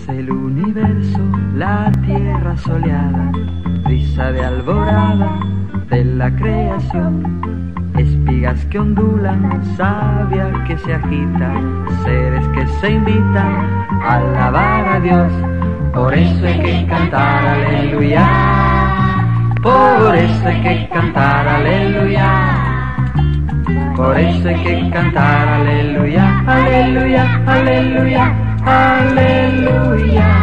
Es el universo, la tierra soleada, brisa de alborada de la creación. Espigas que ondulan, savia que se agita, seres que se invitan a alabar a Dios. Por eso hay que cantar aleluya, por eso hay que cantar aleluya, por eso hay que cantar aleluya, aleluya, aleluya, aleluya.